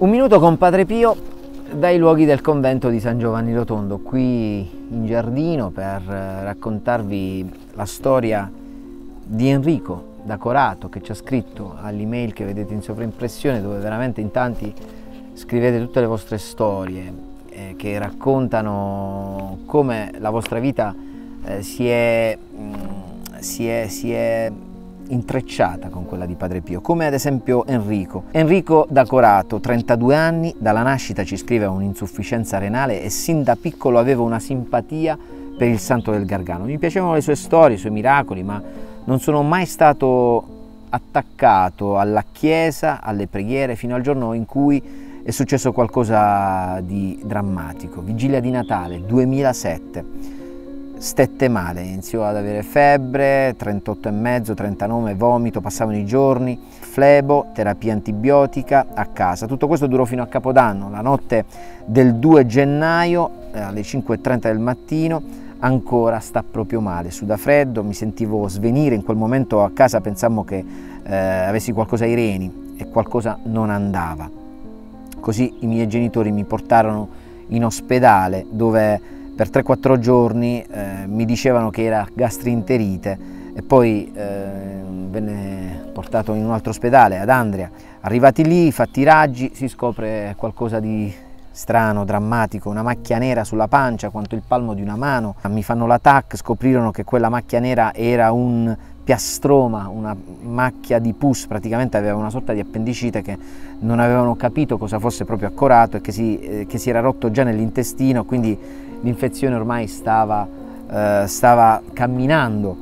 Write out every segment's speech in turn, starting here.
Un minuto con Padre Pio dai luoghi del convento di San Giovanni Rotondo, qui in giardino per raccontarvi la storia di Enrico da Corato, che ci ha scritto all'email che vedete in sovraimpressione, dove veramente in tanti scrivete tutte le vostre storie che raccontano come la vostra vita si è intrecciata con quella di Padre Pio, come ad esempio Enrico. Enrico da Corato, 32 anni, dalla nascita ci scrive un'insufficienza renale e sin da piccolo aveva una simpatia per il santo del Gargano. Mi piacevano le sue storie, i suoi miracoli, ma non sono mai stato attaccato alla chiesa, alle preghiere, fino al giorno in cui è successo qualcosa di drammatico. Vigilia di Natale 2007. Stette male, iniziò ad avere febbre, 38,5, 39, vomito, passavano i giorni, flebo, terapia antibiotica a casa. Tutto questo durò fino a Capodanno. La notte del 2 gennaio alle 5:30 del mattino ancora sta proprio male, suda freddo, mi sentivo svenire. In quel momento a casa pensammo che avessi qualcosa ai reni e qualcosa non andava. Così i miei genitori mi portarono in ospedale, dove per 3-4 giorni mi dicevano che era gastroenterite e poi venne portato in un altro ospedale ad Andria. Arrivati lì, fatti i raggi, si scopre qualcosa di strano, drammatico, una macchia nera sulla pancia quanto il palmo di una mano. Mi fanno la TAC, scoprirono che quella macchia nera era un piastroma, una macchia di pus, praticamente aveva una sorta di appendicite che non avevano capito cosa fosse proprio a Corato e che si era rotto già nell'intestino, quindi l'infezione ormai stava camminando.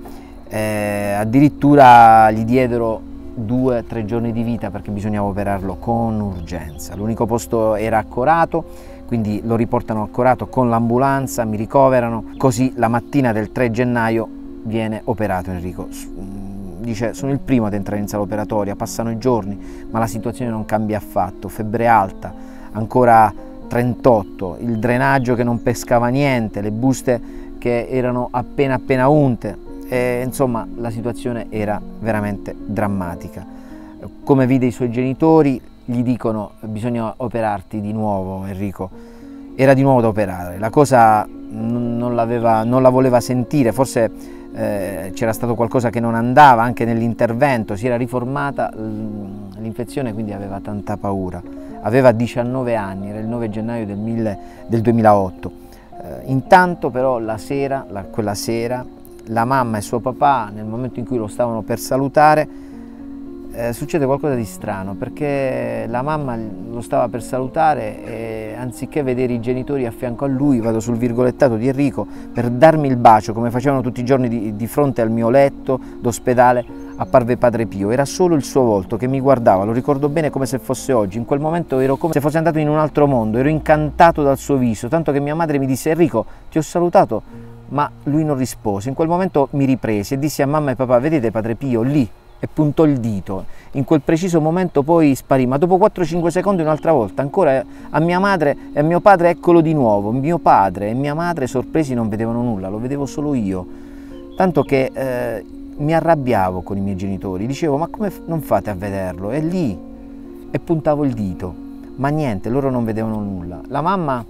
Addirittura gli diedero 2-3 giorni di vita perché bisognava operarlo con urgenza. L'unico posto era a Corato, quindi lo riportano a Corato con l'ambulanza, mi ricoverano, così la mattina del 3 gennaio viene operato Enrico. Dice: sono il primo ad entrare in sala operatoria, passano i giorni ma la situazione non cambia affatto, febbre alta, ancora 38, il drenaggio che non pescava niente, le buste che erano appena unte, e insomma la situazione era veramente drammatica. Come vide i suoi genitori, gli dicono: bisogna operarti di nuovo Enrico. Era di nuovo da operare, la cosa non la voleva sentire, forse c'era stato qualcosa che non andava anche nell'intervento, si era riformata l'infezione, quindi aveva tanta paura. Aveva 19 anni, era il 9 gennaio del 2008. Intanto però quella sera, la mamma e suo papà, nel momento in cui lo stavano per salutare, succede qualcosa di strano, perché la mamma lo stava per salutare e anziché vedere i genitori a fianco a lui, vado sul virgolettato di Enrico, per darmi il bacio come facevano tutti i giorni di fronte al mio letto d'ospedale, apparve Padre Pio. Era solo il suo volto che mi guardava, lo ricordo bene come se fosse oggi. In quel momento ero come se fossi andato in un altro mondo, ero incantato dal suo viso, tanto che mia madre mi disse: Enrico, ti ho salutato, ma lui non rispose. In quel momento mi ripresi e dissi a mamma e papà: vedete Padre Pio lì? E puntò il dito. In quel preciso momento poi sparì, ma dopo 4-5 secondi un'altra volta, ancora a mia madre e a mio padre, eccolo di nuovo. Mio padre e mia madre, sorpresi, non vedevano nulla, lo vedevo solo io, tanto che mi arrabbiavo con i miei genitori, dicevo: ma come non fate a vederlo? È lì. E puntavo il dito, ma niente, loro non vedevano nulla. La mamma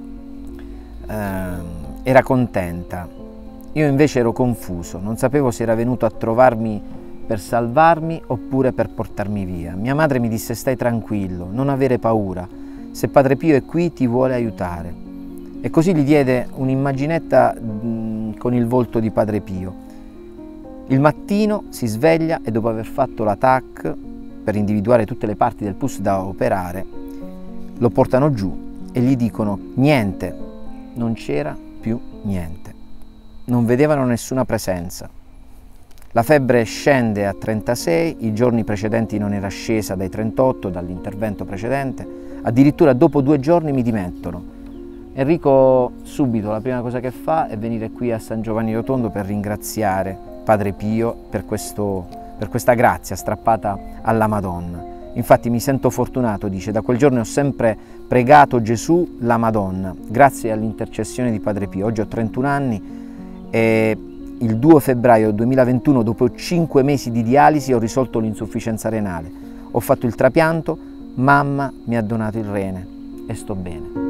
era contenta, io invece ero confuso, non sapevo se era venuto a trovarmi per salvarmi oppure per portarmi via. Mia madre mi disse: stai tranquillo, non avere paura, se Padre Pio è qui ti vuole aiutare. E così gli diede un'immaginetta con il volto di Padre Pio. Il mattino si sveglia e dopo aver fatto la TAC per individuare tutte le parti del pus da operare, lo portano giù e gli dicono niente, non c'era più niente, non vedevano nessuna presenza. La febbre scende a 36, i giorni precedenti non era scesa dai 38 dall'intervento precedente, addirittura dopo 2 giorni mi dimettono. Enrico subito la prima cosa che fa è venire qui a San Giovanni Rotondo per ringraziare Padre Pio per questa grazia strappata alla Madonna. Infatti mi sento fortunato, dice, da quel giorno ho sempre pregato Gesù, la Madonna, grazie all'intercessione di Padre Pio. Oggi ho 31 anni e il 2 febbraio 2021, dopo 5 mesi di dialisi, ho risolto l'insufficienza renale. Ho fatto il trapianto, mamma mi ha donato il rene e sto bene.